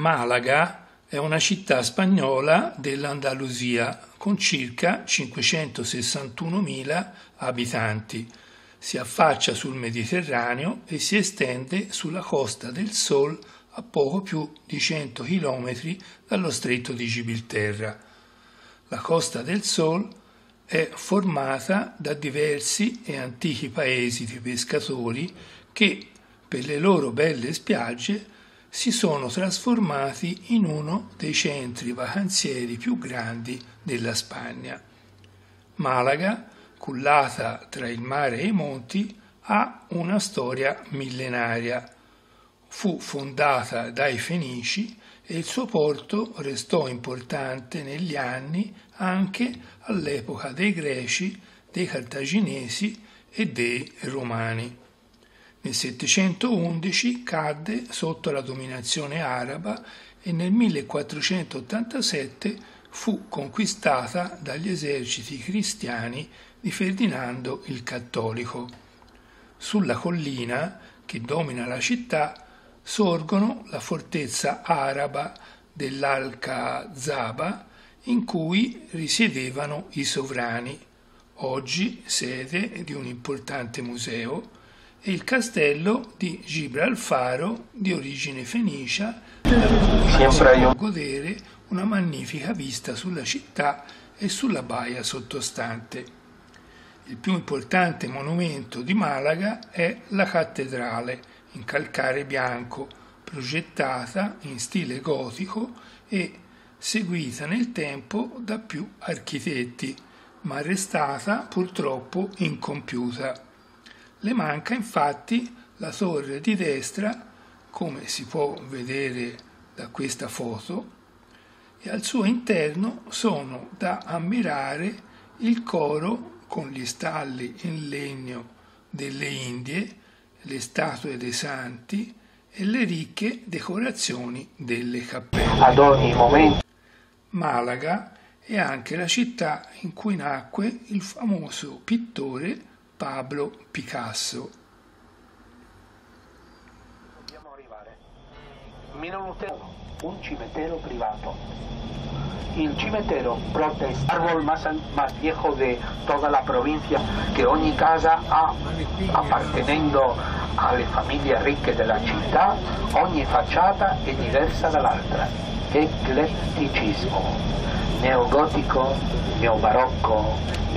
Malaga è una città spagnola dell'Andalusia con circa 561.000 abitanti. Si affaccia sul Mediterraneo e si estende sulla Costa del Sol a poco più di 100 km dallo Stretto di Gibilterra. La Costa del Sol è formata da diversi e antichi paesi di pescatori che, per le loro belle spiagge, si sono trasformati in uno dei centri vacanzieri più grandi della Spagna. Malaga, cullata tra il mare e i monti, ha una storia millenaria. Fu fondata dai Fenici e il suo porto restò importante negli anni anche all'epoca dei Greci, dei Cartaginesi e dei Romani. Nel 711 cadde sotto la dominazione araba e nel 1487 fu conquistata dagli eserciti cristiani di Ferdinando il Cattolico. Sulla collina che domina la città sorgono la fortezza araba dell'Al-Kazaba in cui risiedevano i sovrani, oggi sede di un importante museo, e il castello di Gibralfaro di origine fenicia, può godere una magnifica vista sulla città e sulla baia sottostante. Il più importante monumento di Malaga è la cattedrale in calcare bianco, progettata in stile gotico e seguita nel tempo da più architetti, ma restata purtroppo incompiuta. Le manca infatti la torre di destra, come si può vedere da questa foto, e al suo interno sono da ammirare il coro con gli stalli in legno delle Indie, le statue dei santi e le ricche decorazioni delle cappelle. Ad ogni momento. Malaga è anche la città in cui nacque il famoso pittore Pablo Picasso. Dobbiamo arrivare. Un cimitero privato. El cimitero protege el árbol más viejo de toda la provincia, que ogni casa ha, appartenendo alle famiglie ricche della città, ogni facciata è diversa dall'altra. Ecletticismo, neogotico, neobarocco,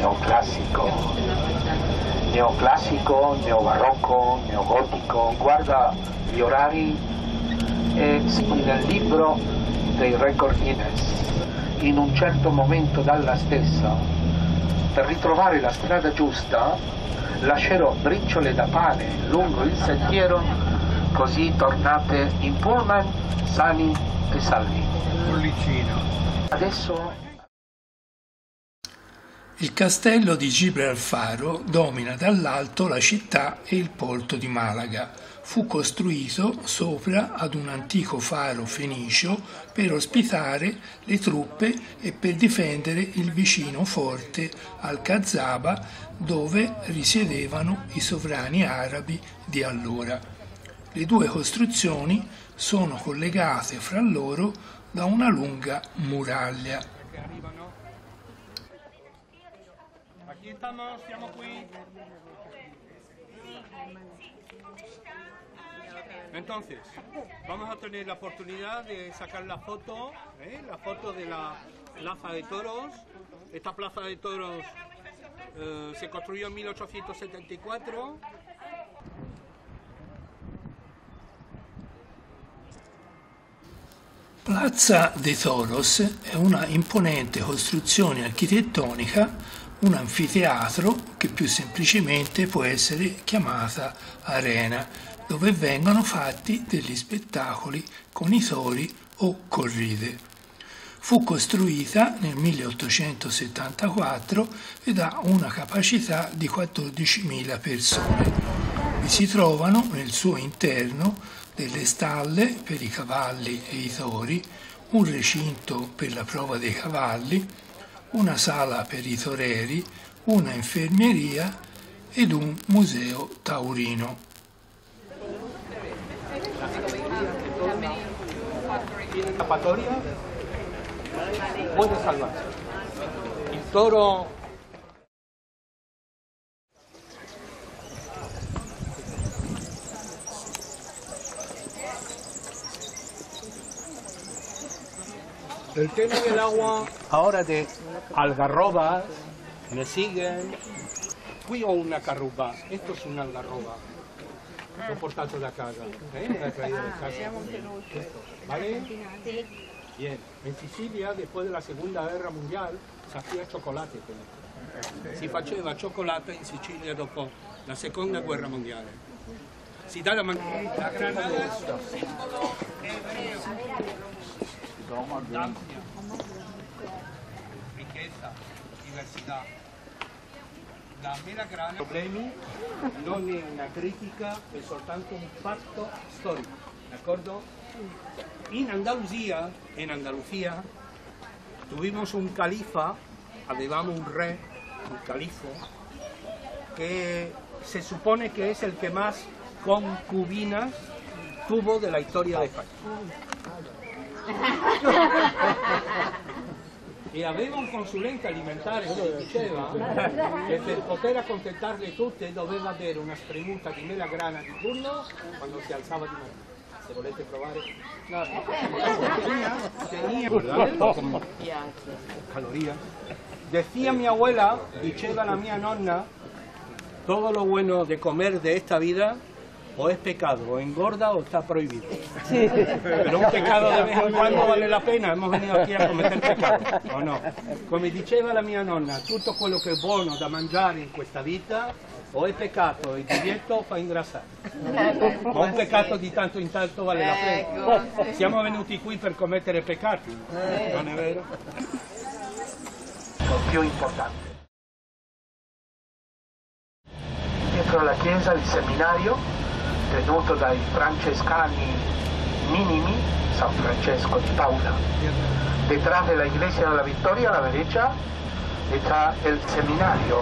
neoclassico, neobarocco, neogotico. Guarda gli orari nel libro dei record Guinness. In un certo momento dalla stessa, per ritrovare la strada giusta, lascerò briciole da pane lungo il sentiero, così tornate in pullman sani e salvi. Adesso il castello di Gibralfaro domina dall'alto la città e il porto di Malaga. Fu costruito sopra ad un antico faro fenicio per ospitare le truppe e per difendere il vicino forte Al-Kazaba, dove risiedevano i sovrani arabi di allora. Le due costruzioni sono collegate fra loro da una lunga muraglia. Siamo qui. Entonces, vamos a tener la oportunidad de sacar la foto de la Plaza de Toros. Esta Plaza de Toros se construyó en 1874. Plaza de Toros è una imponente costruzione architettonica, un anfiteatro che più semplicemente può essere chiamata arena, dove vengono fatti degli spettacoli con i tori o corride. Fu costruita nel 1874 ed ha una capacità di 14.000 persone. Vi si trovano nel suo interno delle stalle per i cavalli e i tori, un recinto per la prova dei cavalli, una sala per i toreri, una infermeria ed un museo taurino. tiene escapatoria, puede salvarse. El toro... El tema del agua, ahora de algarrobas, me siguen. Qui ho una carruba, esto es una algarroba. L'ho portato da casa, me l'ha traído de casa. ¿Vale? Bien. En Sicilia, después de la Segunda Guerra Mondiale, si hacía chocolate. Si faceva cioccolata in Sicilia dopo la Seconda Guerra Mondiale. Si dà la grana del simbolo ebreo. D'ampia ricchezza, diversità. La melagrana problemi non è una critica, è soltanto un fatto storico, d'accordo? In Andalusia tuvimos un califa, avevamo un re, un califo, que se supone que es el que más concubinas tuvo de la historia de España. E aveva un consulente alimentare che diceva che per poter accontentarle tutte doveva avere una spremuta di melagrana di turno quando si alzava di mattina. Se volete provare, tenía calorías. Decía mi abuela, diceva la mia nonna, todo lo bueno de comer de esta vida o es pecado, o engorda o está prohibido. Sí. Pero un pecado de vez en quando vale la pena, hemos venido aquí a cometer pecado, o no? Come diceva la mia nonna, tutto quello che è buono da mangiare in questa vita o è peccato e divieto fa ingrassare. Ma un peccato di tanto in tanto vale la pena. Siamo venuti qui per commettere peccati, non è vero? Più importante. Dietro la chiesa il seminario tenuto dai francescani minimi, San Francesco di Paula. Detrás de la iglesia de la Victoria, a la derecha, está el seminario.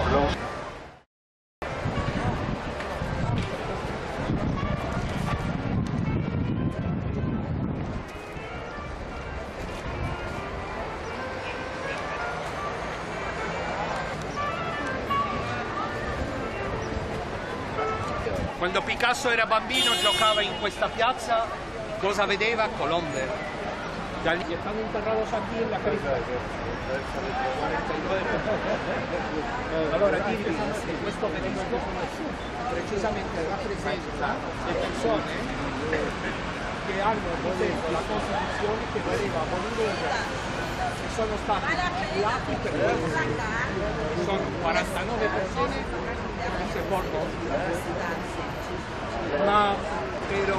Quando Picasso era bambino giocava in questa piazza, cosa vedeva? Colombe. Están enterrados aquí en la cripta. Allora Ghibli, questo obelisco precisamente rappresenta le persone che hanno votato la Costituzione che voleva abolire il re, che sono stati fucilati per questo. Sono 49 persone che si portano. Ma però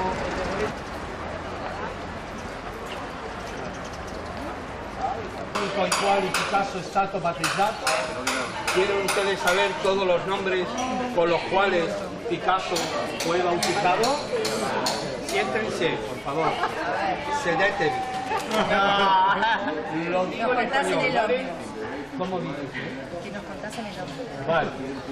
con i quali Picasso è stato battezzato. ¿Quieren ustedes saber todos los nombres con los cuales Picasso fue bautizado? Siéntense, por favor. Sedetevi. Lo digo en español, ¿vale? ¿Cómo dices? Que nos contasen el nombre. Vale.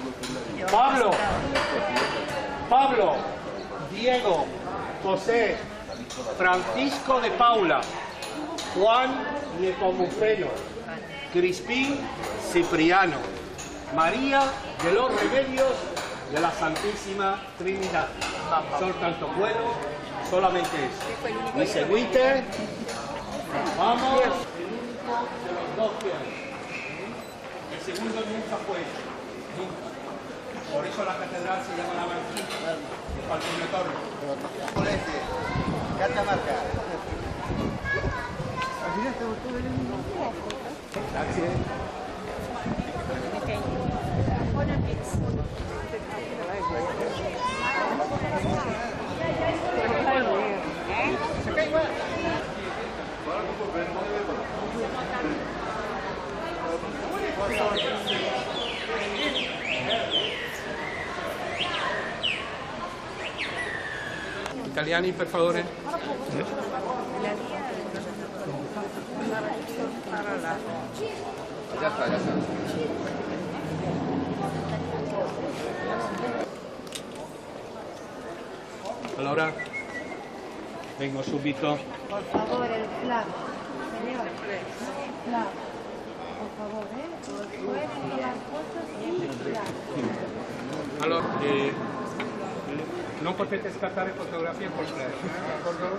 Pablo, Diego, José, Francisco de Paula, Juan Nepomuceno, Crispín Cipriano, María de los Remedios de la Santísima Trinidad. Soltanto quello, solamente eso. ¿Me seguite? Vamos. El único de los dos que hay. El segundo nunca fue hecho. Nunca. Por eso la catedral se llama la Banquina, de Falcone Torre. Catamarca. Grazie. Italiani, per favore. Ya está, ya está. Allora, Vengo subito. Por favor, el flaco. Señor, flaco. Por favor, pueden tomar fotos y flaco. Allora, non potete scattare fotografie col flash, d'accordo?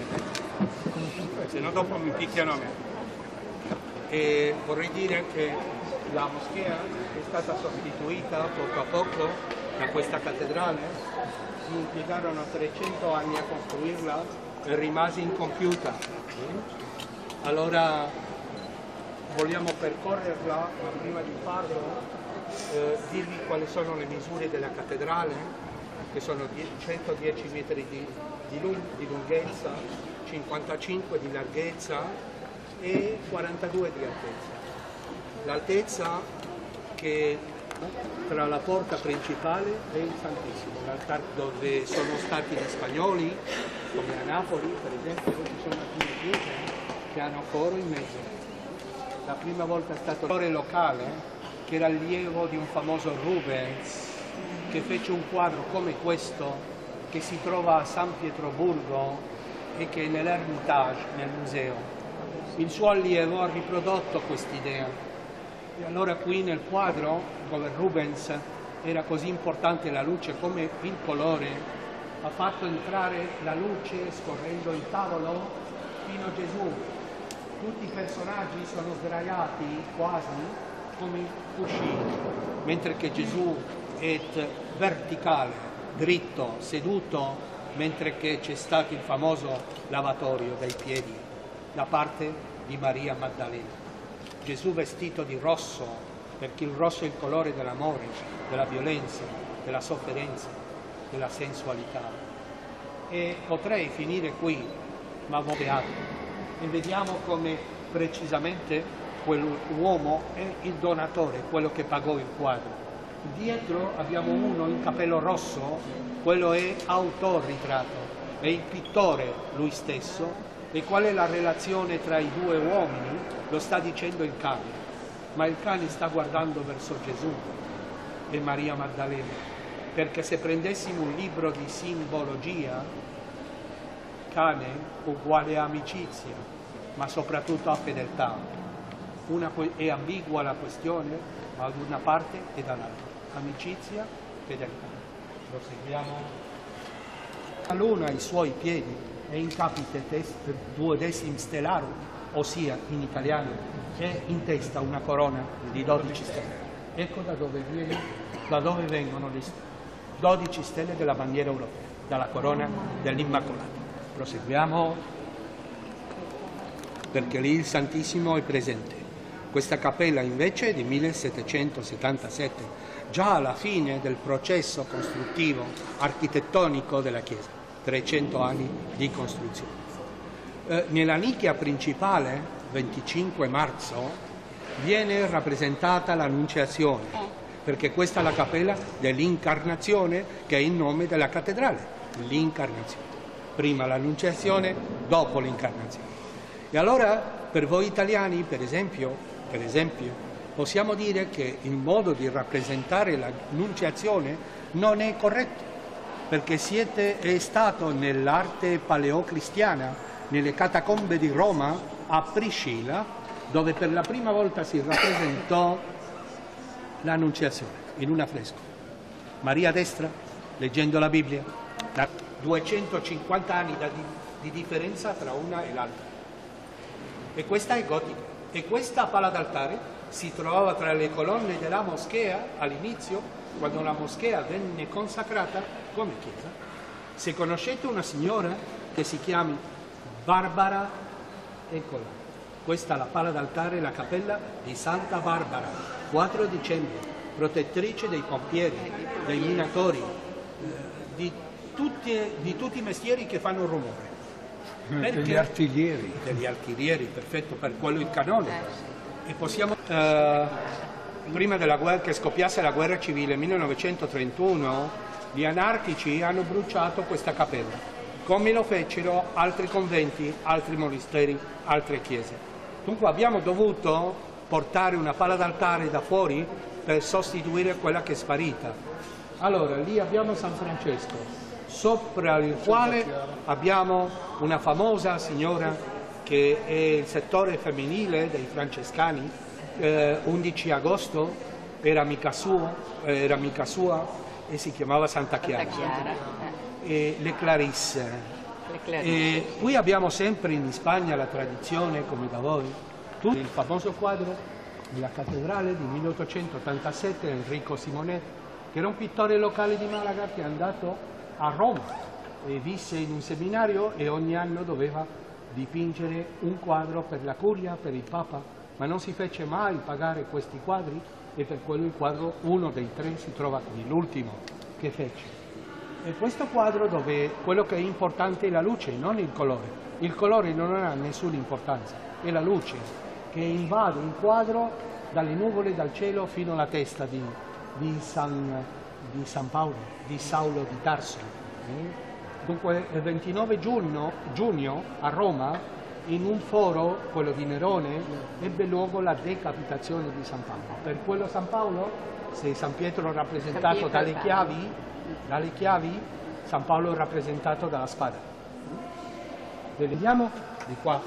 Se no dopo mi picchiano a me. E vorrei dire che la moschea è stata sostituita poco a poco da questa cattedrale. Si impiegarono 300 anni a costruirla e rimase incompiuta. Allora vogliamo percorrerla, ma prima di farlo dirvi quali sono le misure della cattedrale, che sono 110 metri di lunghezza, 55 di larghezza e 42 di altezza. L'altezza che tra la porta principale e il Santissimo, l'altare dove sono stati gli spagnoli, come a Napoli per esempio, dove ci sono alcune chiese che hanno coro in mezzo. La prima volta è stato il coro locale, che era allievo di un famoso Rubens, che fece un quadro come questo, che si trova a San Pietroburgo e che è nell'Ermitage, nel museo. Il suo allievo ha riprodotto quest'idea. E allora qui nel quadro, dove Rubens era così importante la luce come il colore, ha fatto entrare la luce scorrendo il tavolo fino a Gesù. Tutti i personaggi sono sdraiati quasi come cuscini, mentre che Gesù è verticale, dritto, seduto, mentre che c'è stato il famoso lavatorio dei piedi da parte di Maria Maddalena. Gesù vestito di rosso, perché il rosso è il colore dell'amore, della violenza, della sofferenza, della sensualità. E potrei finire qui, ma teatro. E vediamo come precisamente quell'uomo è il donatore, quello che pagò il quadro. Dietro abbiamo uno in capello rosso, quello è autorritratto, è il pittore lui stesso. E qual è la relazione tra i due uomini? Lo sta dicendo il cane, ma il cane sta guardando verso Gesù e Maria Maddalena, perché se prendessimo un libro di simbologia, cane uguale a amicizia, ma soprattutto a fedeltà. È ambigua la questione, ma da una parte e dall'altra. Amicizia, fedeltà. Proseguiamo. La luna ai suoi piedi è in capite duodecim stellarum, ossia in italiano è in testa una corona di 12 stelle. Ecco da dove vengono le 12 stelle della bandiera europea, dalla corona dell'Immacolata. Proseguiamo, perché lì il Santissimo è presente. Questa cappella invece è di 1777, già alla fine del processo costruttivo architettonico della chiesa, 300 anni di costruzione. Nella nicchia principale, 25 marzo, viene rappresentata l'Annunciazione, perché questa è la cappella dell'Incarnazione, che è il nome della cattedrale, l'Incarnazione. Prima l'Annunciazione, dopo l'Incarnazione. E allora, per voi italiani, per esempio, possiamo dire che il modo di rappresentare l'Annunciazione non è corretto, perché è stato nell'arte paleocristiana, nelle catacombe di Roma, a Priscilla, dove per la prima volta si rappresentò l'Annunciazione in un affresco. Maria a destra, leggendo la Bibbia, 250 anni di differenza tra una e l'altra. E questa è gotica. E questa pala d'altare si trovava tra le colonne della moschea all'inizio, quando la moschea venne consacrata come chiesa. Se conoscete una signora che si chiama Barbara, eccola. Questa è la pala d'altare, la cappella di Santa Barbara, 4 dicembre, protettrice dei pompieri, dei minatori, di tutti i mestieri che fanno rumore. Perché? Degli artiglieri. Degli artiglieri, perfetto, per quello il canone. E possiamo, prima della guerra, che scoppiasse la guerra civile 1931, gli anarchici hanno bruciato questa cappella, come lo fecero altri conventi, altri monasteri, altre chiese. Dunque abbiamo dovuto portare una pala d'altare da fuori per sostituire quella che è sparita. Allora, lì abbiamo San Francesco, sopra il quale abbiamo una famosa signora che è il settore femminile dei francescani. 11 agosto era amica sua e si chiamava Santa Chiara. E le Clarisse. E qui abbiamo sempre in Spagna la tradizione, come da voi, il famoso quadro della cattedrale di 1887 Enrico Simonet, che era un pittore locale di Malaga che è andato a Roma e visse in un seminario e ogni anno doveva dipingere un quadro per la curia, per il Papa, ma non si fece mai pagare questi quadri e per quello il quadro, uno dei 3, si trova qui, l'ultimo che fece. E questo quadro dove quello che è importante è la luce, non il colore. Il colore non ha nessuna importanza, è la luce che invade il quadro dalle nuvole, dal cielo fino alla testa di San Paolo, di Saulo di Tarso. Dunque il 29 giugno a Roma, in un foro, quello di Nerone, ebbe luogo la decapitazione di San Paolo. Per quello San Paolo, se San Pietro è rappresentato dalle chiavi, San Paolo è rappresentato dalla spada. Vediamo di qua.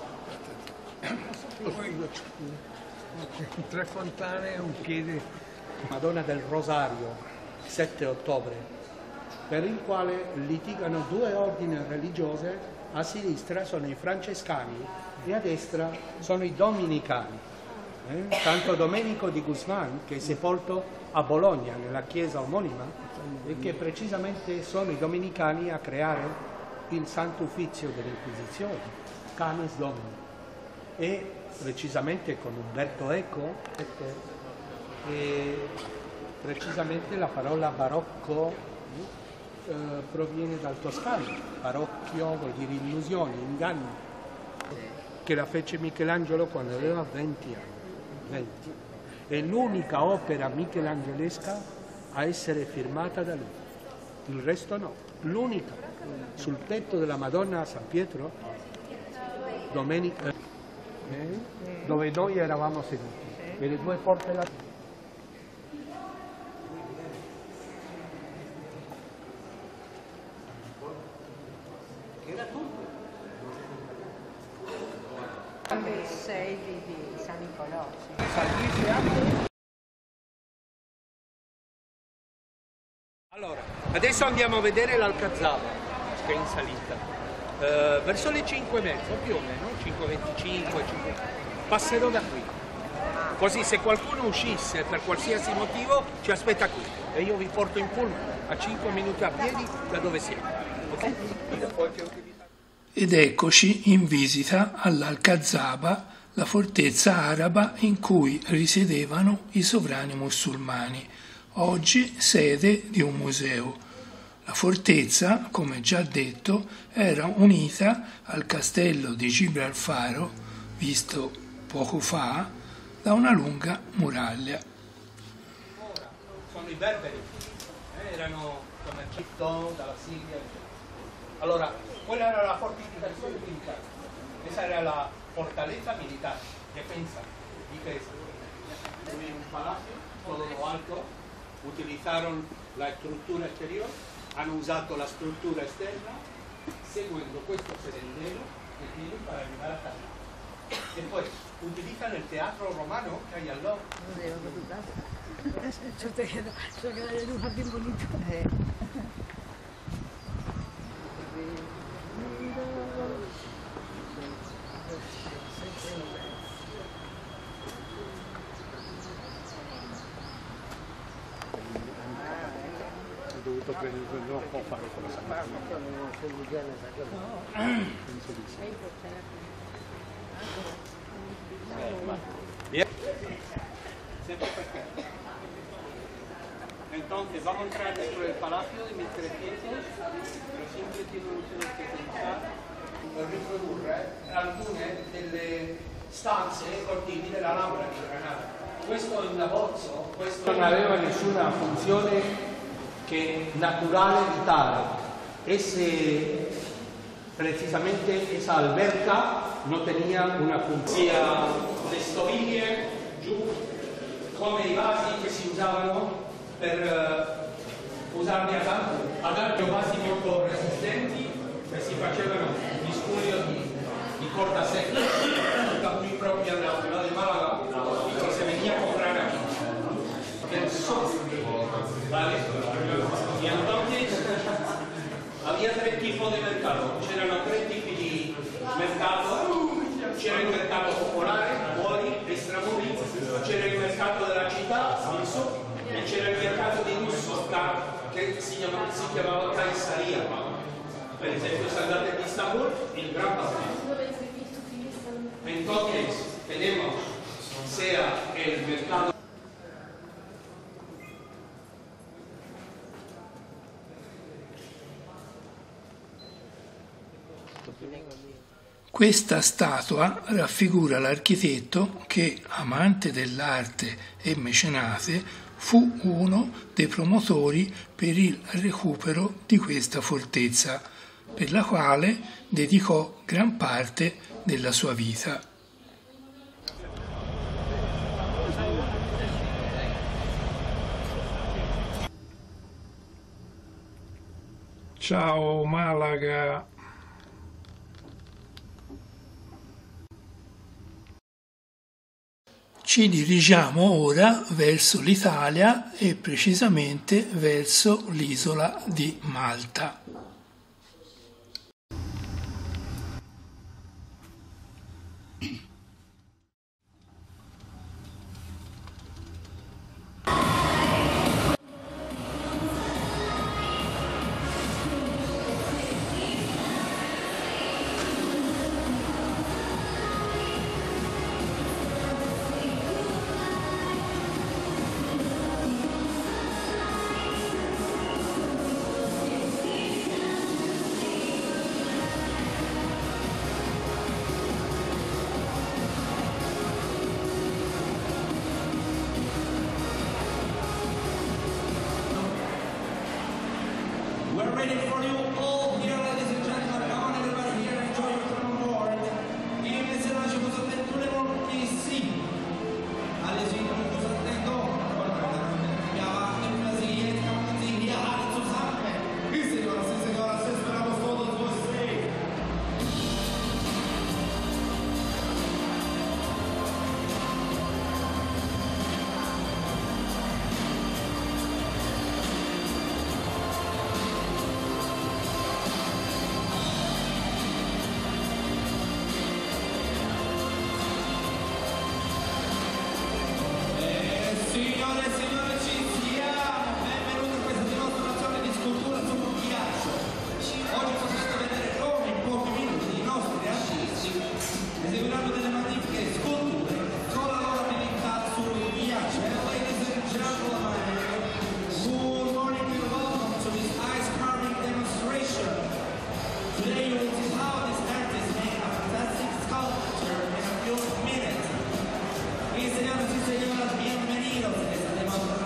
Tre fontane e un piede. Madonna del Rosario, 7 ottobre, per il quale litigano 2 ordini religiose. A sinistra sono i francescani e a destra sono i domenicani. Santo Domenico di Guzman, che è sepolto a Bologna, nella chiesa omonima, e che precisamente sono i domenicani a creare il Santo Uffizio dell'Inquisizione, Canis Domini, e precisamente con Umberto Eco, e precisamente la parola barocco proviene dal toscano, barocchio vuol dire illusioni, inganni, che la fece Michelangelo quando aveva 20 anni. È l'unica opera michelangelesca a essere firmata da lui, il resto no, l'unica. Sul tetto della Madonna a San Pietro, domenica, dove noi eravamo seduti, e le 2 porte là. Il 6 di San Nicolò. Allora, adesso andiamo a vedere l'Alcazaba, che è in salita. Verso le 5:30 più o meno, 5:25, passerò da qui. Così se qualcuno uscisse per qualsiasi motivo ci aspetta qui e io vi porto in pullman a 5 minuti a piedi da dove siamo. Okay? Ed eccoci in visita all'Alcazaba, la fortezza araba in cui risiedevano i sovrani musulmani, oggi sede di un museo. La fortezza, come già detto, era unita al castello di Gibralfaro, visto poco fa, da una lunga muraglia. Sono i berberi, erano come Egitto, dalla Siria. Allora, quella era la fortificazione militare, questa era la fortaleza militare, difesa. Un palazzo, todo lo alto, utilizzarono la struttura esteriore, hanno usato la struttura esterna, seguendo questo sendero per arrivare a casa. E poi utilizzano il teatro romano che hay al lado. Yo te queda de un jardín bonito. Ho dovuto prendere, non può fare con la Santa. Penso di sì. Bien. Entonces vamos a entrar dentro del palacio de 1300, pero siempre tienen ustedes que pensar per riprodurre alcune delle stanze e cortili della Lambra di Granada. Questo è un abbozzo, questo non aveva nessuna funzione che naturale vitale. Esse, precisamente esa alberca no tenía una funzione. Le stoviglie giù come i vasi che si usavano per usarli ad archi bassi molto resistenti e si facevano gli scuglio di corda secca, da qui proprio alla ciudad de Málaga, y que se venía a comprar aquí. ¿Vale? Y entonces había tres tipos de mercado, c'erano tre tipi di mercato, c'era il mercato popolare, fuori, extramuri, c'era il mercato della città, il sud, e c'era il mercato di lusso che si chiamava Caisaria. Per esempio, se andate in Istanbul, il Gran Bazar. Entonces, tenemos, sea el mercado. Questa statua raffigura l'architetto che, amante dell'arte e mecenate, fu uno dei promotori per il recupero di questa fortezza, per la quale dedicò gran parte della sua vita. Ciao Malaga! Ci dirigiamo ora verso l'Italia e precisamente verso l'isola di Malta. We're ready for you all here, ladies and gentlemen. Come on, everybody here, enjoy your time on board. Il messaggio cosa attenzione moltissimo. All'esito di cosa attento. Ja, warten Sie, jetzt kommen Sie hier alle zusammen. Sí, señoras, esperamos todos ustedes. Signore e signori, ci siamo! Benvenuti a questa dimostrazione di scultura su un ghiaccio. Oggi potrete vedere come in pochi minuti i nostri artisti eseguiranno delle magnifiche sculture con la loro abilità sul ghiaccio. Ladies and gentlemen, good morning and welcome to this ice carving demonstration. Today you will see how this artist made a fantastic sculpture in a few minutes. Y señores y señoras, bienvenidos a esta demostración.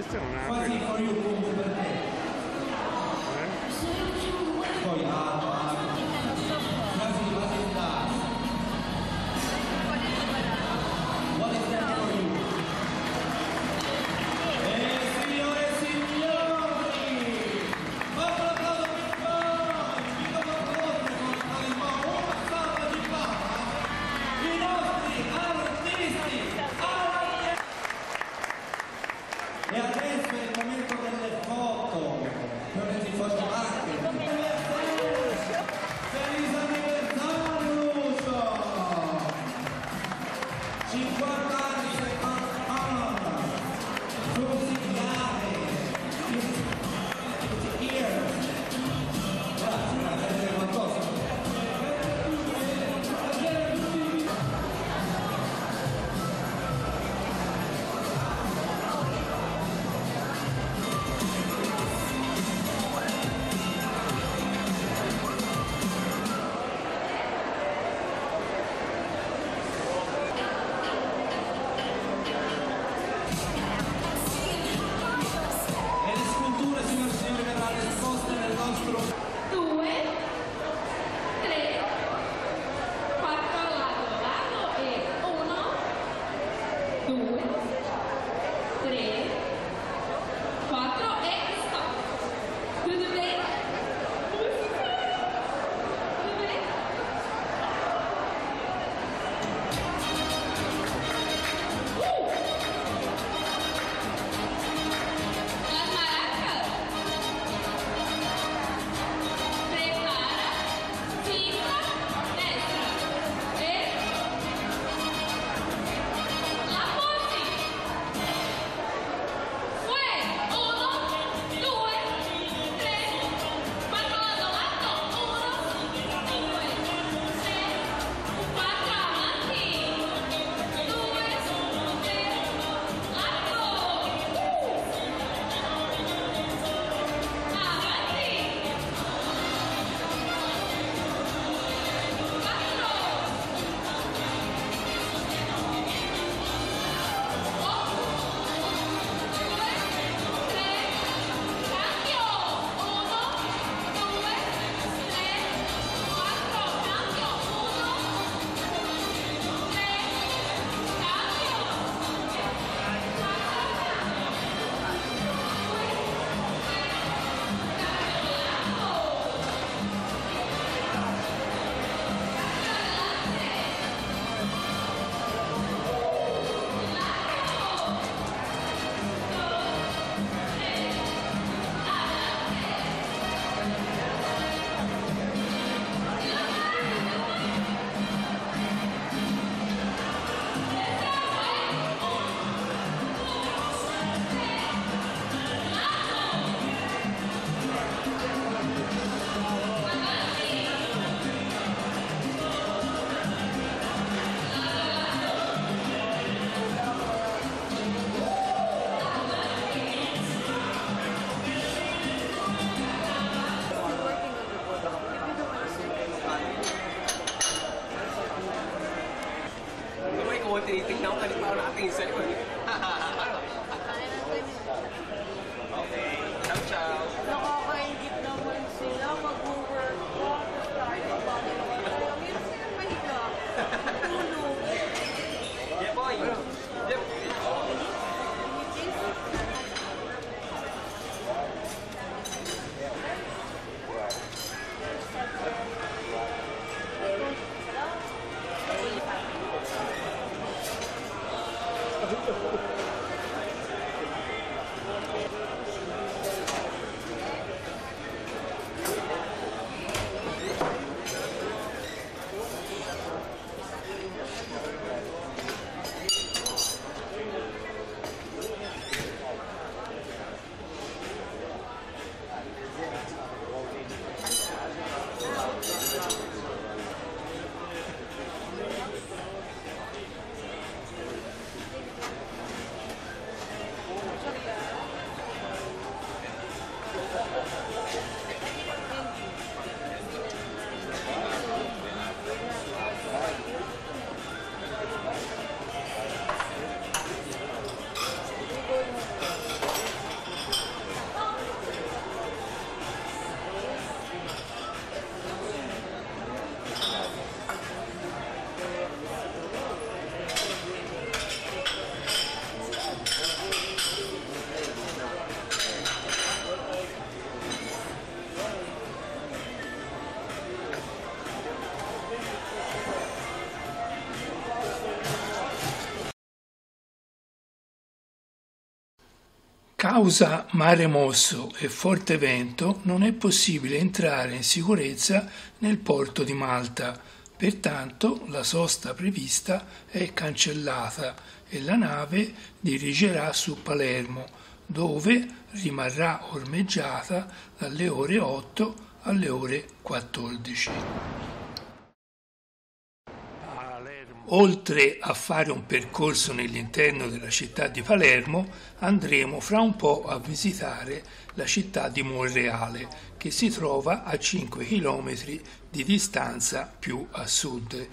Questa non apre. quasi for you comunque per te. Poi quasi what is that for you? Signore e signori, fatto l'applauso per voi, invito a proporre con una salva di palmas i nostri artisti. E adesso è il momento delle foto, momenti fotografiche. Feliz anniversario Lucio! 50 anni sei mamma, musicale, grazie, qualcosa. tinitignan ko kanina natin sa'yo. Okay. Ciao, ciao. Nakakaingit naman sila. Mag-work ko. Meron silang mahiga. Tulog. Yeah, boy. Yep. Thank you. Causa mare mosso e forte vento non è possibile entrare in sicurezza nel porto di Malta, pertanto la sosta prevista è cancellata e la nave dirigerà su Palermo, dove rimarrà ormeggiata dalle ore 8 alle ore 14. Oltre a fare un percorso nell'interno della città di Palermo, andremo fra un po' a visitare la città di Monreale, che si trova a 5 km di distanza più a sud.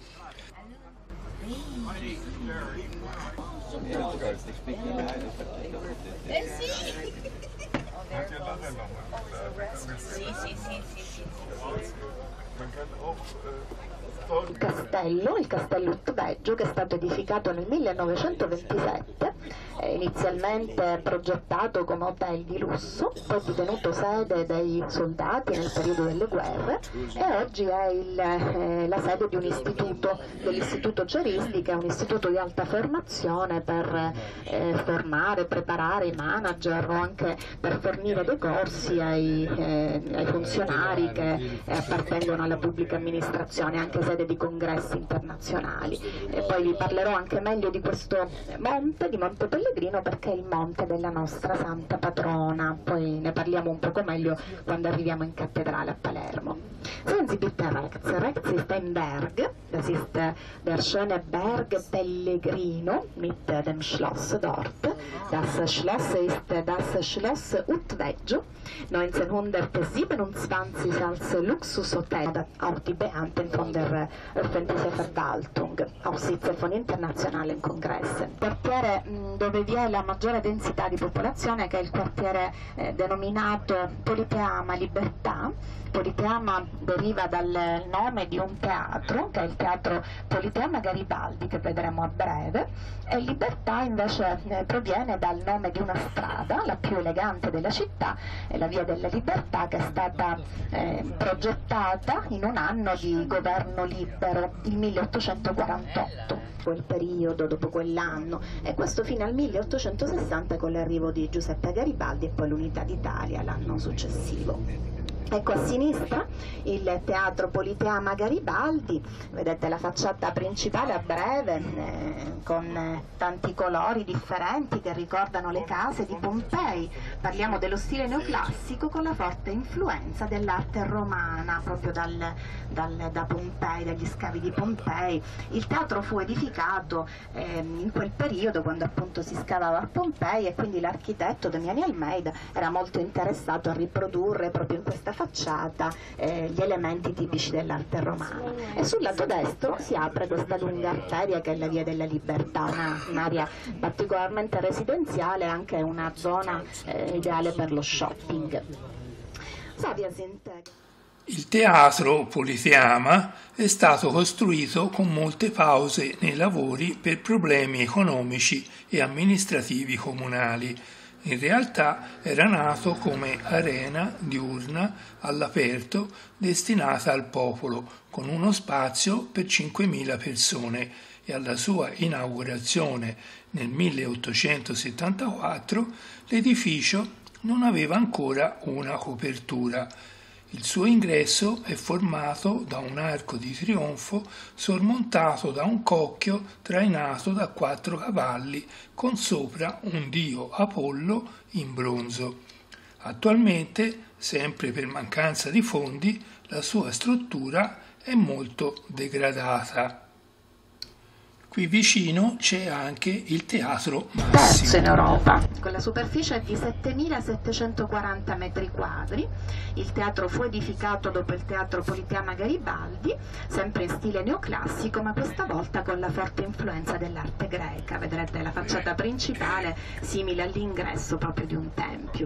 Il castello Utveggio, che è stato edificato nel 1927, inizialmente progettato come hotel di lusso, poi divenuto sede dei soldati nel periodo delle guerre, e oggi è la sede di un istituto, dell'Istituto Ceristi, che è un istituto di alta formazione per formare, preparare i manager o anche per fornire dei corsi ai funzionari che appartengono alla pubblica amministrazione, anche sede di congressi internazionali. E poi vi parlerò anche meglio di questo monte, di Monte Pellegrino, perché è il monte della nostra santa patrona. Poi ne parliamo un poco meglio quando arriviamo in cattedrale a Palermo. Sehen Sie bitte rechts. Rechts ist ein Berg, das ist der schöne Berg Pellegrino mit dem Schloss dort. Das Schloss ist das Schloss Utveggio, 1927 als Luxushotel, auch die Beamten von der öffentlichen Verwaltung, auch Sitze von internazionalen Kongressen. Quartiere dove vi è la maggiore densità di popolazione, che è il quartiere denominato Politeama Libertà. Politeama deriva dal nome di un teatro, che è il teatro Politeama Garibaldi, che vedremo a breve, e Libertà invece proviene dal nome di una strada, la più elegante della città, è la Via della Libertà, che è stata progettata in un anno di governo libero, il 1848. Quel periodo, dopo quell'anno, e questo fino al 1860 con l'arrivo di Giuseppe Garibaldi e poi l'Unità d'Italia l'anno successivo. Ecco a sinistra il teatro Politeama Garibaldi, vedete la facciata principale a breve con tanti colori differenti che ricordano le case di Pompei. Parliamo dello stile neoclassico con la forte influenza dell'arte romana proprio da Pompei, dagli scavi di Pompei. Il teatro fu edificato in quel periodo quando appunto si scavava a Pompei, e quindi l'architetto Damiani Almeida era molto interessato a riprodurre proprio in questa facciata gli elementi tipici dell'arte romana. E sul lato destro si apre questa lunga arteria che è la Via della Libertà, un'area particolarmente residenziale, anche una zona ideale per lo shopping. Il teatro Politeama è stato costruito con molte pause nei lavori per problemi economici e amministrativi comunali. In realtà era nato come arena diurna all'aperto destinata al popolo, con uno spazio per 5.000 persone, e alla sua inaugurazione nel 1874 l'edificio non aveva ancora una copertura. Il suo ingresso è formato da un arco di trionfo sormontato da un cocchio trainato da 4 cavalli con sopra un dio Apollo in bronzo. Attualmente, sempre per mancanza di fondi, la sua struttura è molto degradata. Qui vicino c'è anche il Teatro Massimo. Terzo in Europa, con la superficie di 7.740 metri quadri. Il teatro fu edificato dopo il teatro Politeama Garibaldi, sempre in stile neoclassico, ma questa volta con la forte influenza dell'arte greca. Vedrete la facciata principale simile all'ingresso proprio di un tempio.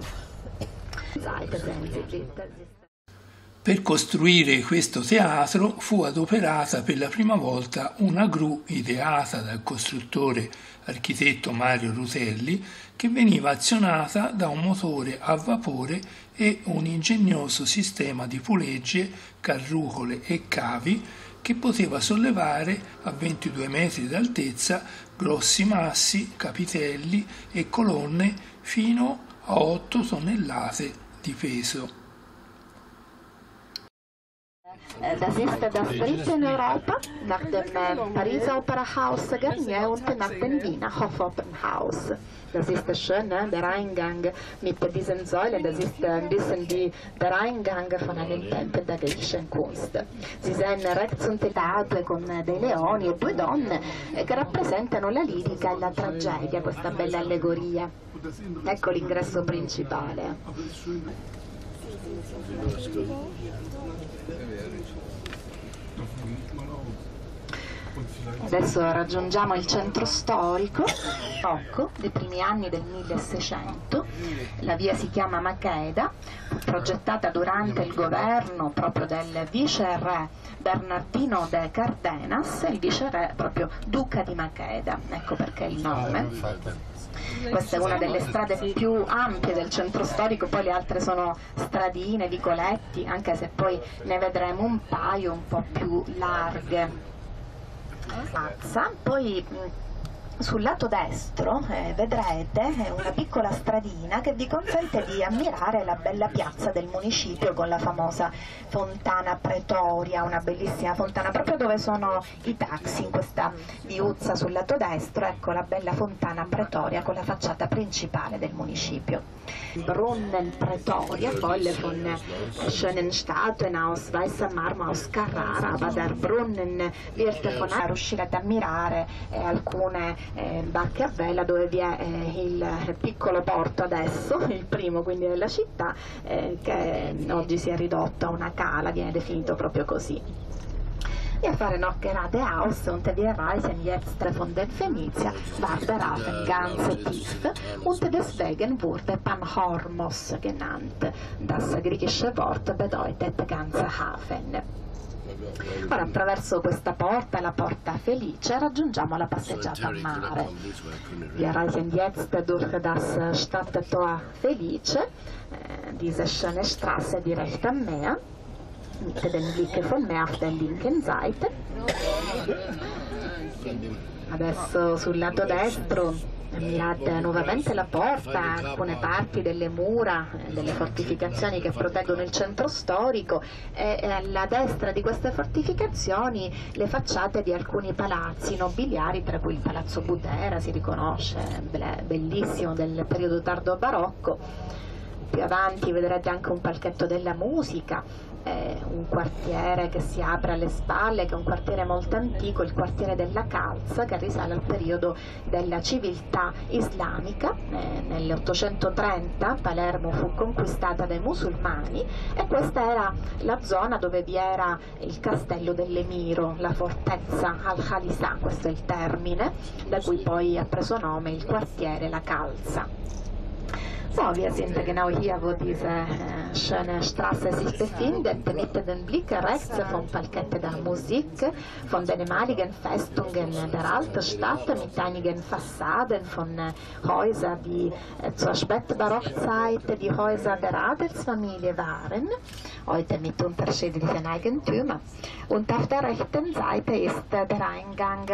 Per costruire questo teatro fu adoperata per la prima volta una gru ideata dal costruttore architetto Mario Rutelli, che veniva azionata da un motore a vapore e un ingegnoso sistema di pulegge, carrucole e cavi che poteva sollevare a 22 metri d'altezza grossi massi, capitelli e colonne fino a 8 tonnellate di peso. Das ist das dritte in Europa, nach dem Pariser Operahaus Garnier und nach dem Wiener Hofopernhaus. Das ist das Schöne, der Eingang mit diesen Säulen, das ist ein bisschen wie der Eingang von einem Tempel der griechischen Kunst. Sie sehen rechts und Statue con dei leoni e due donne che rappresentano la lirica e la tragedia, questa bella allegoria. Ecco l'ingresso principale. Adesso raggiungiamo il centro storico, dei primi anni del 1600. La via si chiama Maqueda, progettata durante il governo proprio del viceré Bernardino de Cardenas, il viceré proprio duca di Maqueda, ecco perché il nome. Questa è una delle strade più ampie del centro storico, poi le altre sono stradine, vicoletti, anche se poi ne vedremo un paio un po' più larghe. Poi sul lato destro vedrete una piccola stradina che vi consente di ammirare la bella piazza del municipio con la famosa fontana Pretoria, una bellissima fontana proprio dove sono i taxi, in questa viuzza sul lato destro, ecco la bella fontana Pretoria con la facciata principale del municipio. Brunnen Pretoria, volle von schönen Statuen aus weißer Marmor aus Carrara, aber der Brunnen wird von riuscire ad ammirare alcune barche a vela dove vi è il piccolo porto adesso, il primo quindi della città, che oggi si è ridotto a una cala, viene definito proprio così. Wir fahren noch geradeaus und wir reisen jetzt von der Venezia war der Hafen ganz tief und deswegen wurde Panhormos genannt. Das griechische Wort bedeutet ganzer Hafen. Ora attraverso questa porta, la porta Felice, raggiungiamo la passeggiata a mare. Wir reisen jetzt durch das Stadttor Felice, diese schöne Straße direkt am Meer. Mit den Blick von Meer auf der linken Seite. Adesso sul lato destro ammirate nuovamente la porta, alcune parti delle mura, delle fortificazioni che proteggono il centro storico e alla destra di queste fortificazioni le facciate di alcuni palazzi nobiliari, tra cui il Palazzo Butera, si riconosce, bellissimo, del periodo tardo barocco. Più avanti vedrete anche un palchetto della musica, un quartiere che si apre alle spalle, che è un quartiere molto antico, il quartiere della Calza, che risale al periodo della civiltà islamica. Nell'830 Palermo fu conquistata dai musulmani e questa era la zona dove vi era il castello dell'Emiro, la fortezza Al-Khalisa, questo è il termine da cui poi ha preso nome il quartiere La Calza. So, wir sind genau hier, wo diese schöne Straße sich befindet, mit den Blick rechts vom Parkett der Musik, von den ehemaligen Festungen der alten Stadt mit einigen Fassaden von Häusern, die zur Spätbarockzeit die Häuser der Adelsfamilie waren, heute mit unterschiedlichen Eigentümern. Und auf der rechten Seite ist der Eingang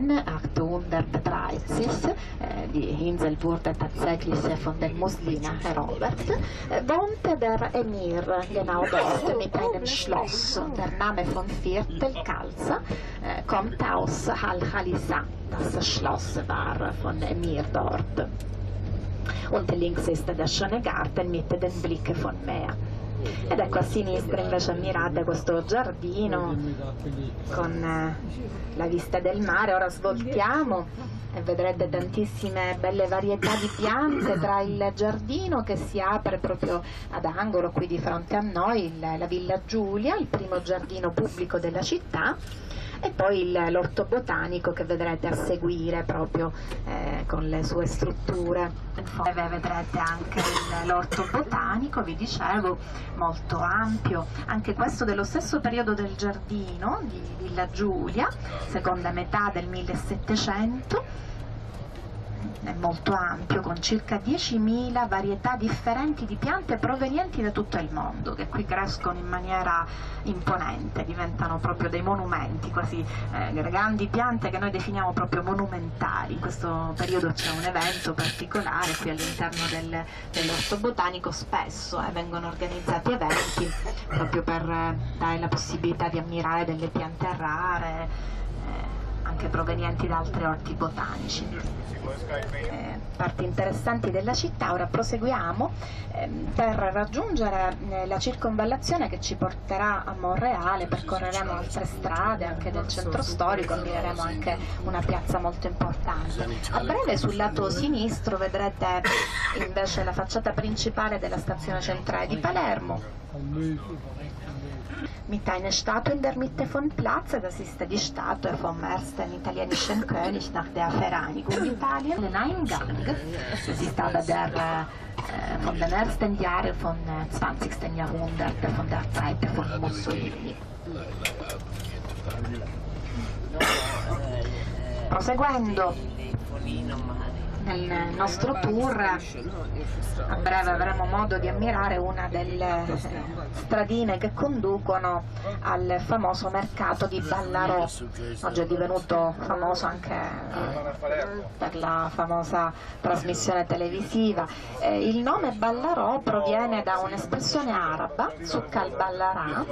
830. Die Insel wurde tatsächlich von den Muslimen Robert, wohnte der Emir genau dort mit einem Schloss. Der Name von Viertel Calza kommt aus Al-Khalisa. Das Schloss war von Emir dort. Und links ist der schöne Garten mit dem Blick von Meer. Ed ecco a sinistra invece ammirate questo giardino con la vista del mare. Ora svoltiamo e vedrete tantissime belle varietà di piante tra il giardino che si apre proprio ad angolo qui di fronte a noi, la Villa Giulia, il primo giardino pubblico della città, e poi l'orto botanico che vedrete a seguire proprio con le sue strutture. Vedrete anche l'orto botanico, vi dicevo, molto ampio, anche questo dello stesso periodo del giardino di Villa Giulia, seconda metà del 1700. è molto ampio, con circa 10.000 varietà differenti di piante provenienti da tutto il mondo, che qui crescono in maniera imponente, diventano proprio dei monumenti, quasi grandi piante che noi definiamo proprio monumentali. In questo periodo c'è un evento particolare qui all'interno dell'orto botanico, spesso vengono organizzati eventi proprio per dare la possibilità di ammirare delle piante rare, anche provenienti da altri orti botanici. Parti interessanti della città. Ora proseguiamo per raggiungere la circonvallazione che ci porterà a Monreale. Percorreremo altre strade anche del centro storico, ammireremo anche una piazza molto importante. A breve sul lato sinistro vedrete invece la facciata principale della stazione centrale di Palermo, mit einer Statue in der Mitte von Platz. Das ist die Statue vom ersten italienischen König nach der Vereinigung Italien. Den Eingang, das ist aber von den ersten Jahren vom 20. Jahrhundert, von der Zeit von Mussolini. Proseguendo nel nostro tour, a breve avremo modo di ammirare una delle stradine che conducono al famoso mercato di Ballarò. Oggi è divenuto famoso anche per la famosa trasmissione televisiva. Il nome Ballarò proviene da un'espressione araba, Souk al-Ballarà.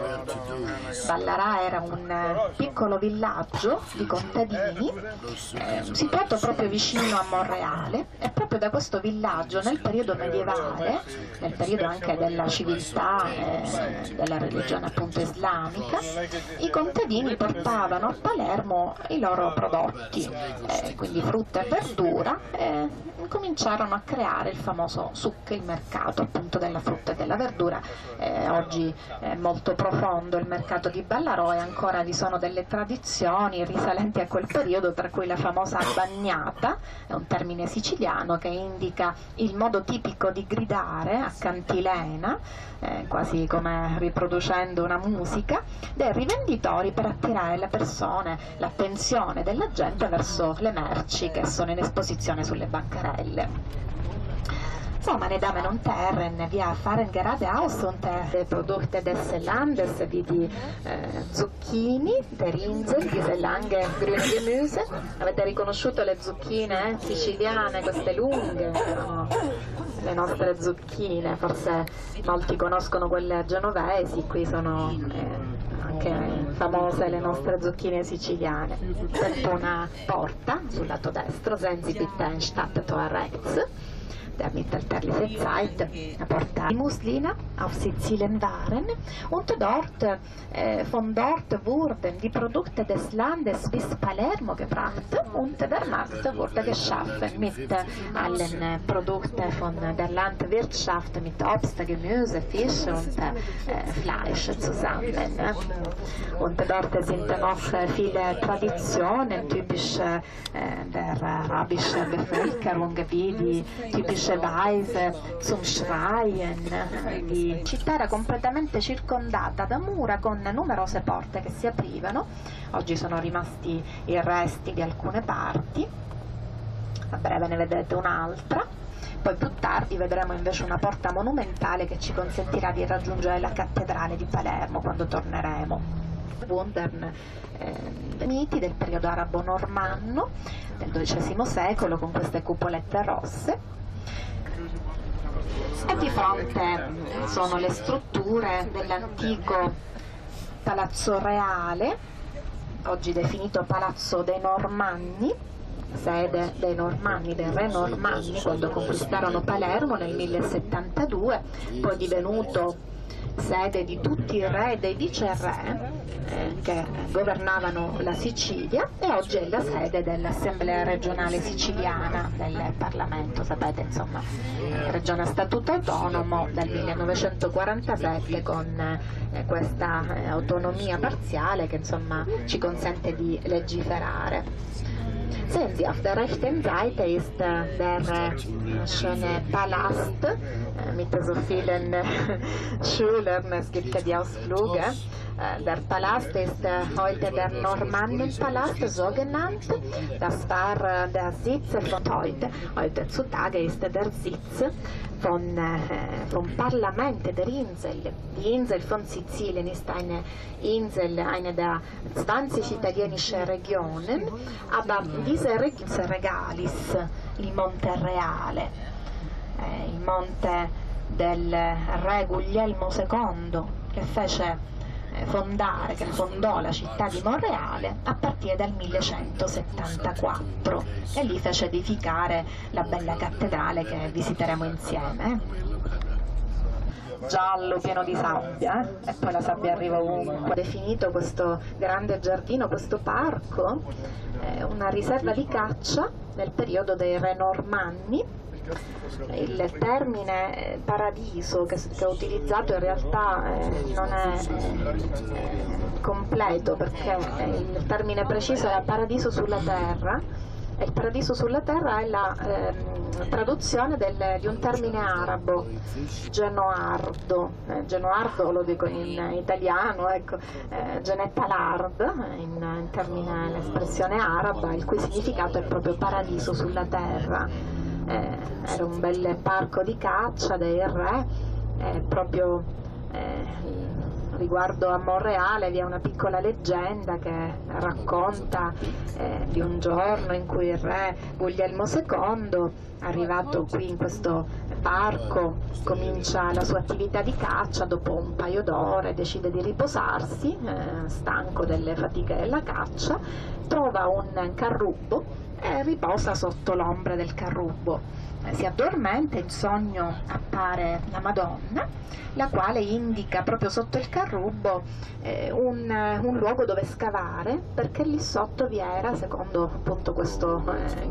Ballarà era un piccolo villaggio di contadini situato proprio vicino a Monreale. E proprio da questo villaggio, nel periodo medievale, nel periodo anche della civiltà della religione appunto islamica, i contadini portavano a Palermo i loro prodotti, quindi frutta e verdura, e cominciarono a creare il famoso souk, il mercato appunto della frutta e della verdura. Oggi è molto profondo il mercato di Ballarò e ancora vi sono delle tradizioni risalenti a quel periodo, tra cui la famosa bagnata, è un termine siciliano che indica il modo tipico di gridare a cantilena, quasi come riproducendo una musica, dei rivenditori per attirare le persone, l'attenzione della gente verso le merci che sono in esposizione sulle bancarelle. So, meine Damen und Herren, wir erfahren geradeaus unter die Produkte des Landes wie die Zucchini, der Insel, diese lange grüne Gemüse. Avete riconosciuto le zucchine siciliane, queste lunghe? Sono le nostre zucchine, forse molti conoscono quelle genovesi, qui sono anche famose le nostre zucchine siciliane. Sento una porta sul lato destro, Sensi bitte Stadttor rechts. Der mittelalterliche Zeit, eine Porta die Muslime auf Sizilien waren, und dort, von dort wurden die Produkte des Landes bis Palermo gebracht und der Markt wurde geschaffen mit allen Produkten von der Landwirtschaft, mit Obst, Gemüse, Fisch und Fleisch zusammen. Und dort sind noch viele Traditionen typisch der arabischen Bevölkerung, wie die typische Weise zum Schreien. La città era completamente circondata da mura con numerose porte che si aprivano. Oggi sono rimasti i resti di alcune parti, a breve ne vedrete un'altra. Poi più tardi vedremo invece una porta monumentale che ci consentirà di raggiungere la cattedrale di Palermo quando torneremo. Wundern, miti del periodo arabo-normanno del XII secolo, con queste cupolette rosse. E di fronte sono le strutture dell'antico Palazzo Reale, oggi definito Palazzo dei Normanni, sede dei Normanni, dei re Normanni, quando conquistarono Palermo nel 1072, poi divenuto sede di tutti i re e dei viceré che governavano la Sicilia, e oggi è la sede dell'Assemblea regionale siciliana, del Parlamento, sapete, insomma, regione a statuto autonomo dal 1947, con questa autonomia parziale che insomma ci consente di legiferare. Sehen Sie, auf der rechten Seite ist der schöne Palast mit so vielen Schülern. Es gibt ja die Ausflüge Der Palast ist heute der Normannenpalast, so genannt. Das war der Sitz von heutzutage ist der Sitz vom Parlament der Insel. Die Insel von Sizilien ist eine Insel, eine der 20 italienischen Regionen, aber diese Regalis, il Monte Reale, il monte del re Guglielmo II, che fondò la città di Monreale a partire dal 1174 e lì fece edificare la bella cattedrale che visiteremo insieme. Giallo, pieno di sabbia, e poi la sabbia arriva ovunque. Definito questo grande giardino, questo parco, una riserva di caccia nel periodo dei re normanni. Il termine paradiso che ho utilizzato in realtà non è completo, perché il termine preciso è paradiso sulla terra, e il paradiso sulla terra è la traduzione di un termine arabo, genoardo. Genoardo lo dico in italiano, ecco, genetalard, in termine l'espressione araba, il cui significato è proprio paradiso sulla terra. Era un bel parco di caccia dei re, proprio riguardo a Monreale vi è una piccola leggenda che racconta di un giorno in cui il re Guglielmo II, arrivato qui in questo parco, comincia la sua attività di caccia. Dopo un paio d'ore decide di riposarsi, stanco delle fatiche della caccia, trova un carrubbo e riposa sotto l'ombra del carrubbo. Si addormenta, in sogno appare la Madonna, la quale indica proprio sotto il carrubbo un luogo dove scavare, perché lì sotto vi era, secondo appunto questa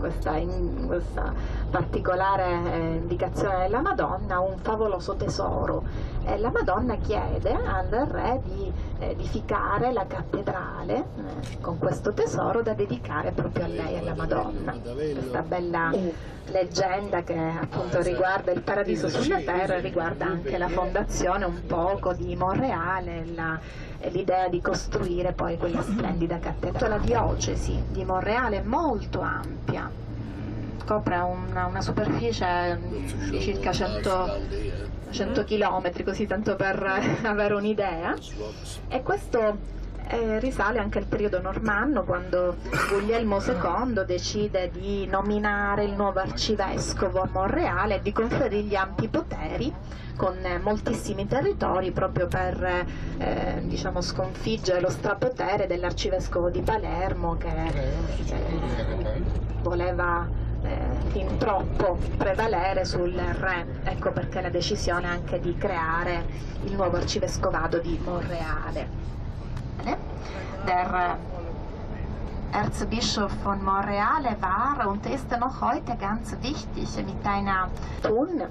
particolare indicazione della Madonna, un favoloso tesoro. E la Madonna chiede al re di edificare la cattedrale con questo tesoro da dedicare proprio a lei, alla Madonna. Questa bella leggenda che appunto riguarda il paradiso sulla terra e riguarda anche la fondazione un poco di Monreale e l'idea di costruire poi quella splendida cattedrale. La diocesi di Monreale è molto ampia, copre una superficie di circa 100 km, così tanto per avere un'idea, e questo risale anche al periodo normanno, quando Guglielmo II decide di nominare il nuovo arcivescovo a Monreale e di conferirgli ampi poteri con moltissimi territori, proprio per diciamo, sconfiggere lo strapotere dell'arcivescovo di Palermo, che voleva fin troppo prevalere sul re. Ecco perché la decisione anche di creare il nuovo arcivescovado di Monreale. Der Erzbischof von Monreale war und ist noch heute ganz wichtig mit einer Tun.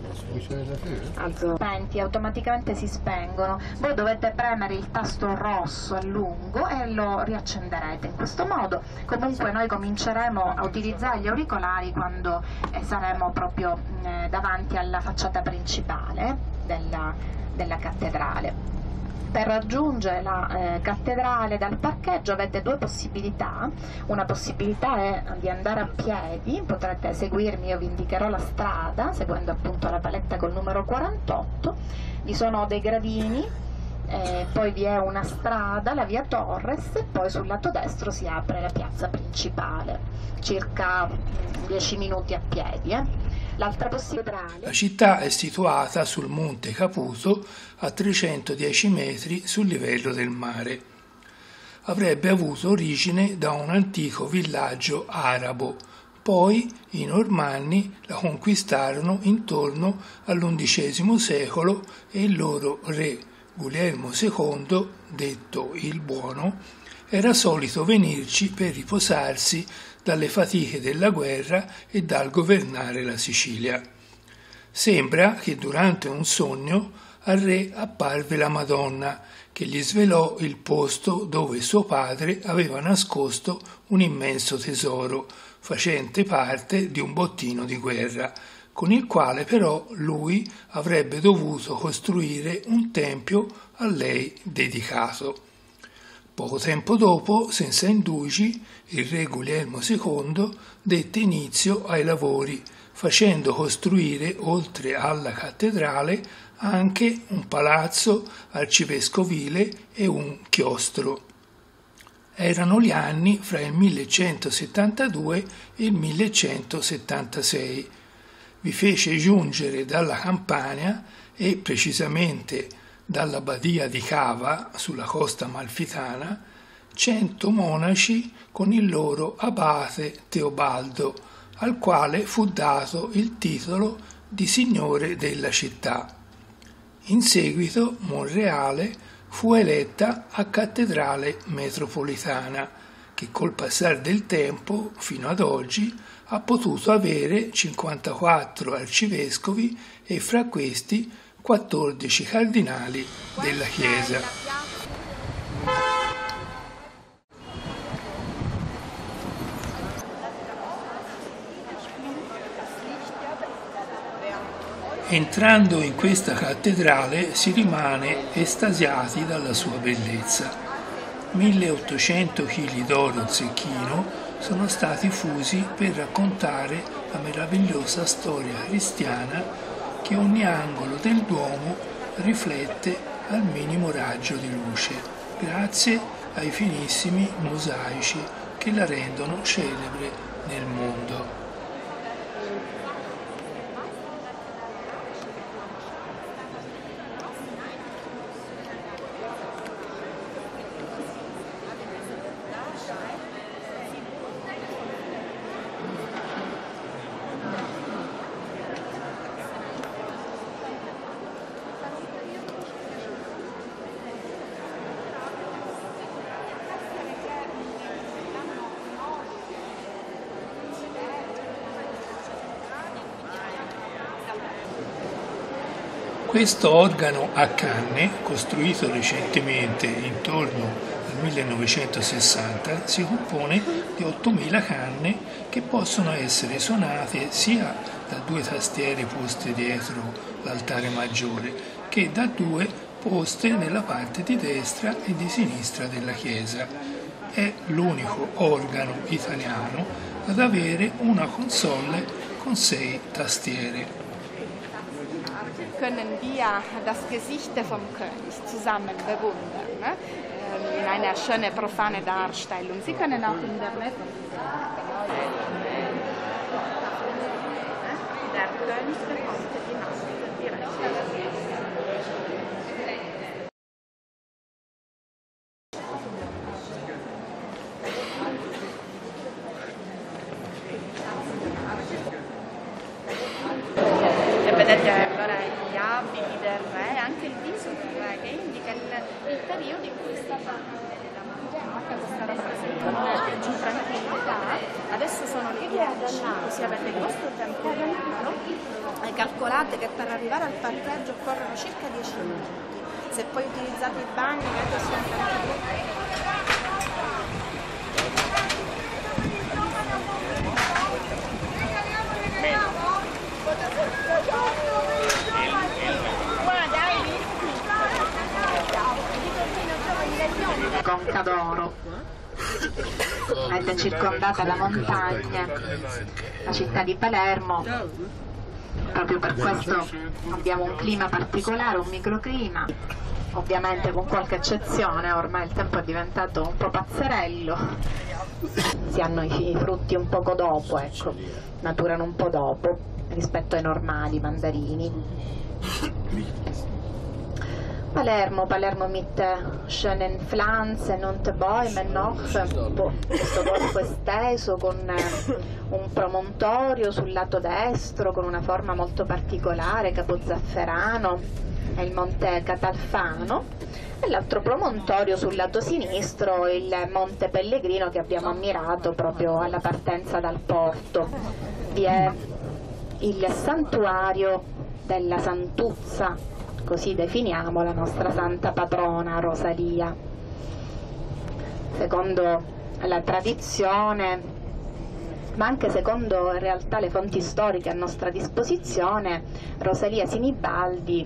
Spenti, automaticamente si spengono. Voi dovete premere il tasto rosso a lungo e lo riaccenderete in questo modo. Comunque noi cominceremo a utilizzare gli auricolari quando saremo proprio davanti alla facciata principale della cattedrale. Per raggiungere la cattedrale dal parcheggio avete due possibilità. Una possibilità è di andare a piedi, potrete seguirmi, io vi indicherò la strada seguendo appunto la paletta col numero 48. Vi sono dei gradini, poi vi è una strada, la via Torres, e poi sul lato destro si apre la piazza principale, circa 10 minuti a piedi. L'altra possibilità. La città è situata sul monte Caputo a 310 metri sul livello del mare. Avrebbe avuto origine da un antico villaggio arabo, poi i Normanni la conquistarono intorno all'XI secolo e il loro re Guglielmo II, detto il Buono, era solito venirci per riposarsi dalle fatiche della guerra e dal governare la Sicilia. Sembra che durante un sogno al re apparve la Madonna, che gli svelò il posto dove suo padre aveva nascosto un immenso tesoro, facente parte di un bottino di guerra. con il quale però lui avrebbe dovuto costruire un tempio a lei dedicato. Poco tempo dopo, senza indugi, il re Guglielmo II dette inizio ai lavori, facendo costruire, oltre alla cattedrale, anche un palazzo arcivescovile e un chiostro. Erano gli anni fra il 1172 e il 1176. Vi fece giungere dalla Campania e precisamente dalla badia di Cava, sulla costa amalfitana, 100 monaci con il loro abate Teobaldo, al quale fu dato il titolo di signore della città. In seguito Monreale fu eletta a cattedrale metropolitana, che col passare del tempo, fino ad oggi, ha potuto avere 54 arcivescovi e fra questi 14 cardinali della Chiesa. Entrando in questa cattedrale si rimane estasiati dalla sua bellezza. 1800 kg d'oro zecchino sono stati fusi per raccontare la meravigliosa storia cristiana che ogni angolo del Duomo riflette al minimo raggio di luce, grazie ai finissimi mosaici che la rendono celebre nel mondo. Questo organo a canne, costruito recentemente intorno al 1960, si compone di 8.000 canne che possono essere suonate sia da 2 tastiere poste dietro l'altare maggiore che da 2 poste nella parte di destra e di sinistra della chiesa. È l'unico organo italiano ad avere una console con 6 tastiere. Können wir das Gesicht vom König zusammen bewundern, in einer schönen profane Darstellung. Sie können auch in der Mitte der König bekommt die Maske direkt. Vedete allora gli abiti del re, anche il viso del re, che indica il periodo in cui sta questa rappresentazione di tranquillità. Adesso sono le 10, così avete il vostro tempo libero. Calcolate che per arrivare al parcheggio occorrono circa 10 minuti. Se poi utilizzate i bagni, vedete sono tranquilli. Conca d'oro, è circondata da montagne, la città di Palermo, proprio per questo abbiamo un clima particolare, un microclima, ovviamente con qualche eccezione, ormai il tempo è diventato un po' pazzerello, si hanno i frutti un poco dopo, ecco, maturano un po' dopo rispetto ai normali mandarini. Palermo mit schönen Pflanzen und Bäumen noch, questo bosco esteso con un promontorio sul lato destro con una forma molto particolare, Capo Zafferano e il monte Catalfano, e l'altro promontorio sul lato sinistro il monte Pellegrino che abbiamo ammirato proprio alla partenza dal porto. Vi è il santuario della Santuzza, così definiamo la nostra santa patrona Rosalia. Secondo la tradizione ma anche secondo in realtà le fonti storiche a nostra disposizione, Rosalia Sinibaldi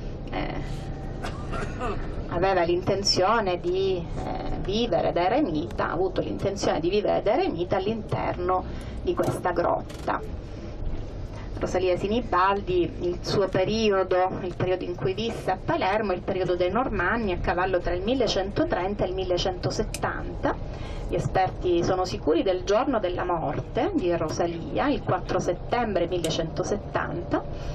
aveva l'intenzione di vivere da eremita, ha avuto l'intenzione di vivere da eremita all'interno di questa grotta. Rosalia Sinibaldi, il suo periodo, il periodo in cui visse a Palermo, il periodo dei Normanni, a cavallo tra il 1130 e il 1170. Gli esperti sono sicuri del giorno della morte di Rosalia, il 4 settembre 1170.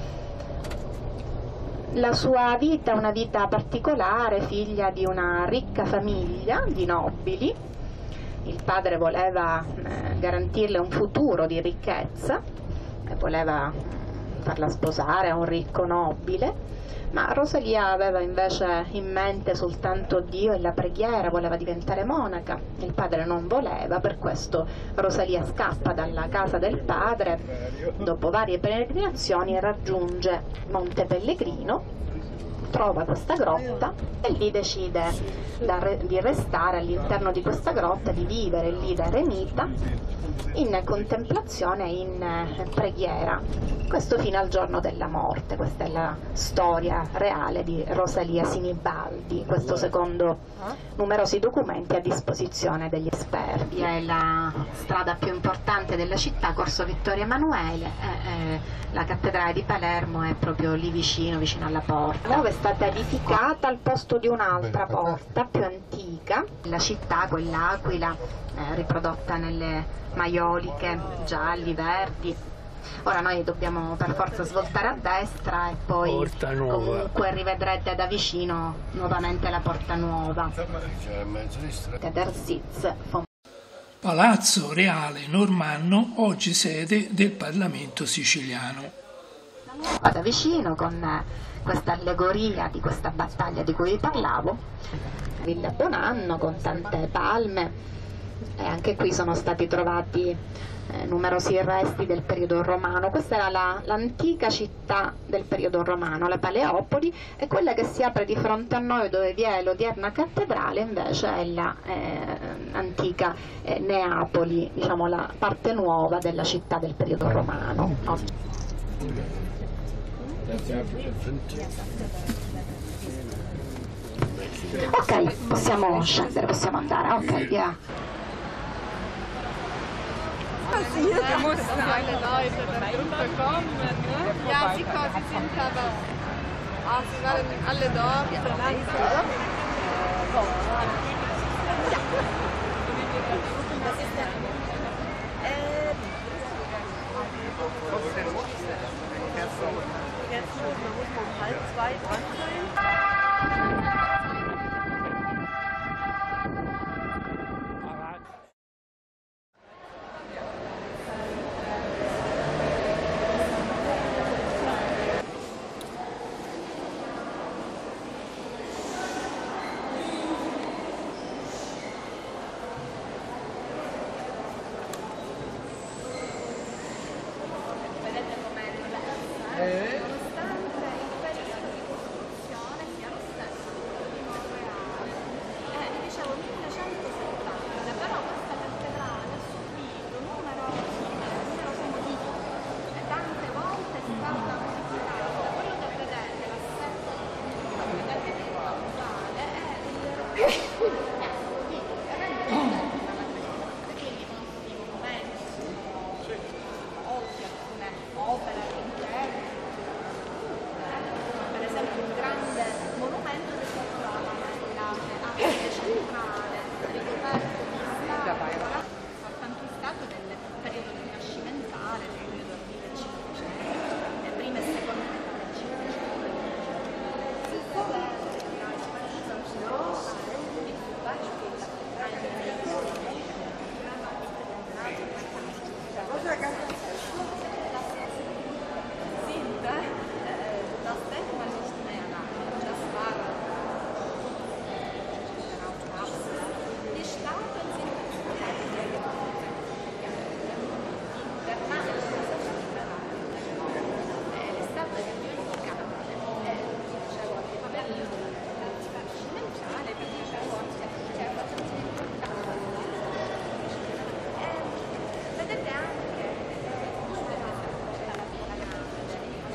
La sua vita è una vita particolare, figlia di una ricca famiglia di nobili. Il padre voleva garantirle un futuro di ricchezza e voleva farla sposare a un ricco nobile, ma Rosalia aveva invece in mente soltanto Dio e la preghiera, voleva diventare monaca. Il padre non voleva, per questo Rosalia scappa dalla casa del padre, dopo varie peregrinazioni raggiunge Monte Pellegrino, trova questa grotta e lì decide di restare all'interno di questa grotta, di vivere lì da eremita, in contemplazione e in preghiera, questo fino al giorno della morte. Questa è la storia reale di Rosalia Sinibaldi, questo secondo numerosi documenti a disposizione degli esperti. È la strada più importante della città, Corso Vittorio Emanuele, la cattedrale di Palermo è proprio lì vicino alla porta. La nuova è stata edificata al posto di un'altra porta più antica, la città, quell'aquila riprodotta nelle maioliche gialli, verdi. Ora noi dobbiamo per forza svoltare a destra e poi comunque rivedrete da vicino nuovamente la Porta Nuova. Palazzo Reale Normanno, oggi sede del Parlamento siciliano. Da vicino con questa allegoria di questa battaglia di cui vi parlavo, Villa Bonanno con tante palme, e anche qui sono stati trovati numerosi resti del periodo romano. Questa era l'antica città del periodo romano, la Paleopoli, e quella che si apre di fronte a noi dove vi è l'odierna cattedrale invece è la antica Neapoli, diciamo la parte nuova della città del periodo romano. Ok, possiamo scendere, possiamo andare, ok, via. Da mussten alle Leute da drunter kommen, ne? Ja, sie sind aber, sie waren alle dort. Das ist der Jetzt muss man 1:30 dran sein.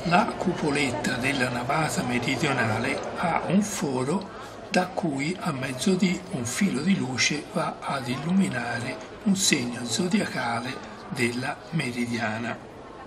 La cupoletta della navata meridionale ha un foro da cui a mezzodì un filo di luce va ad illuminare un segno zodiacale della meridiana.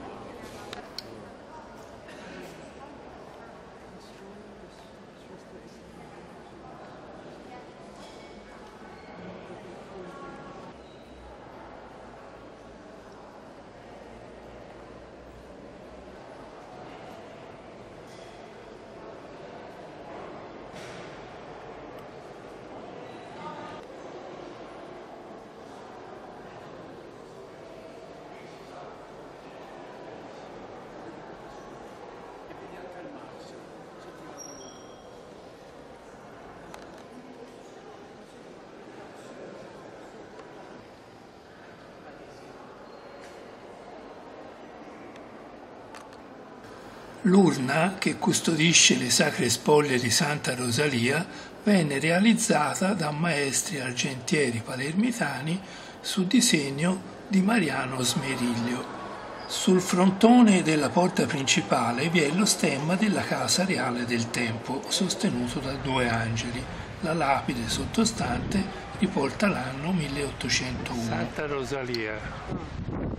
L'urna che custodisce le sacre spoglie di Santa Rosalia venne realizzata da maestri argentieri palermitani su disegno di Mariano Smeriglio. Sul frontone della porta principale vi è lo stemma della Casa Reale del Tempo, sostenuto da 2 angeli. La lapide sottostante riporta l'anno 1801. Santa Rosalia.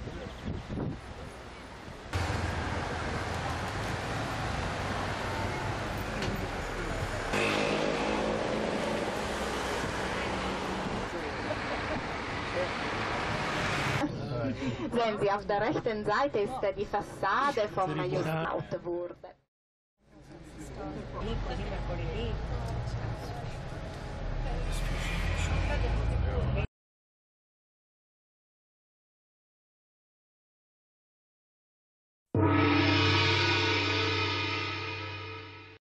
Sehen Sie, auf der rechten Seite ist die Fassade vom Just Lautwurde.